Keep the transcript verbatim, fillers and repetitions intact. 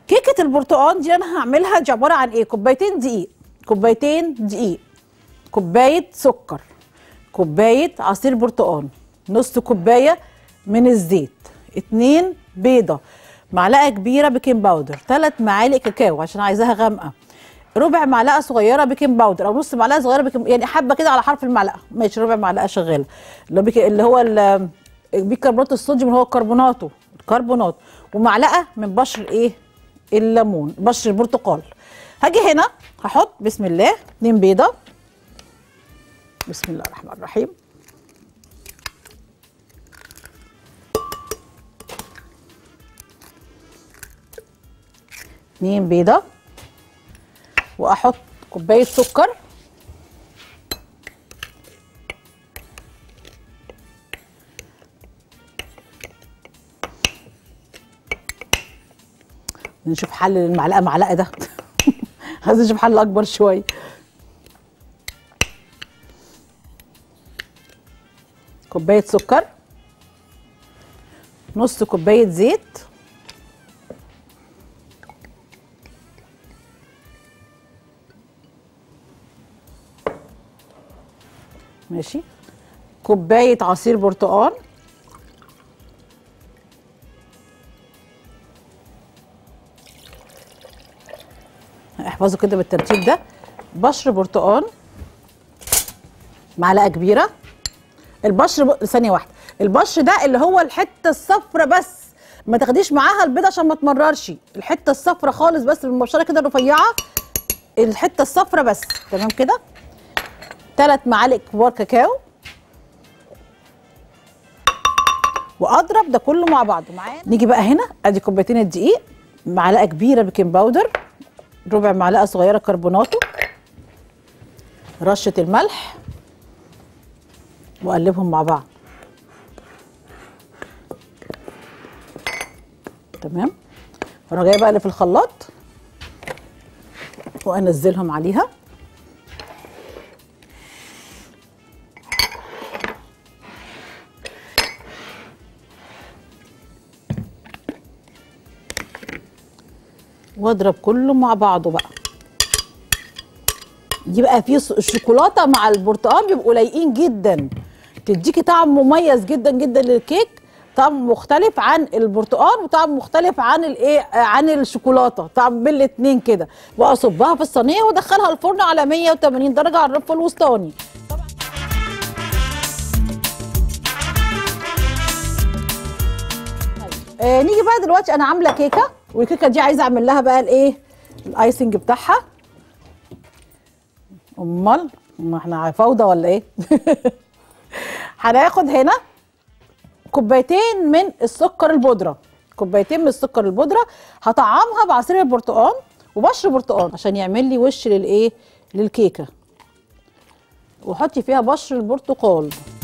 كيكه البرتقال دي انا هعملها دي عباره عن ايه؟ كوبايتين دقيق، كوبايتين دقيق، كوبايه سكر، كوبايه عصير برتقال، نص كوبايه من الزيت، اتنين بيضه، معلقه كبيره بيكنج باودر، ثلاث معالق كاكاو عشان عايزاها غامقه، ربع معلقه صغيره بيكنج باودر او نص معلقه صغيره بيكنج، يعني حبه كده على حرف المعلقه، ماشي ربع معلقه شغاله، اللي هو بيك... اللي هو ال... بيكربونات الصوديوم اللي هو كربوناته الكربونات، ومعلقه من بشر ايه؟ الليمون، بشر البرتقال. هاجي هنا هحط بسم الله اتنين بيضه، بسم الله الرحمن الرحيم، اتنين بيضه، واحط كوبايه سكر، نشوف حل للمعلقه معلقه ده عايز نشوف حل اكبر شويه. كوبايه سكر، نص كوبايه زيت، ماشي، كوبايه عصير برتقال، احفظوا كده بالترتيب ده، بشر برتقال معلقه كبيره، البشر ب... ثانيه واحده، البشر ده اللي هو الحته الصفرة بس، ما تاخديش معاها البيضه عشان ما تمررش، الحته الصفرة خالص بس بالمبشره كده رفيعه، الحته الصفرة بس، تمام كده. ثلاث معالق كبار كاكاو، واضرب ده كله مع بعضه معانا. نيجي بقى هنا ادي كوبايتين الدقيق، معلقه كبيره بيكنج باودر، ربع معلقه صغيره كربوناتو، رشه الملح، واقلبهم مع بعض. تمام. وانا جايه بقى اللي في الخلاط وانزلهم عليها. واضرب كله مع بعضه بقى. دي بقى فيه الشوكولاته مع البرتقال بيبقوا لايقين جدا، تديكي طعم مميز جدا جدا للكيك، طعم مختلف عن البرتقال وطعم مختلف عن الايه عن الشوكولاته، طعم بين الاثنين كده. واصبها في الصينيه وادخلها الفرن على مية وتمانين درجه على الرف الوسطاني. آه نيجي بقى دلوقتي انا عامله كيكه، والكيكه دي عايزه اعمل لها بقى الايه الايسنج بتاعها. امال ما احنا فوضى ولا ايه؟ هناخد هنا كوبايتين من السكر البودره، كوبايتين من السكر البودره، هطعمها بعصير البرتقال وبشر برتقال عشان يعمل لي وش للايه للكيكه، وحطي فيها بشر البرتقال.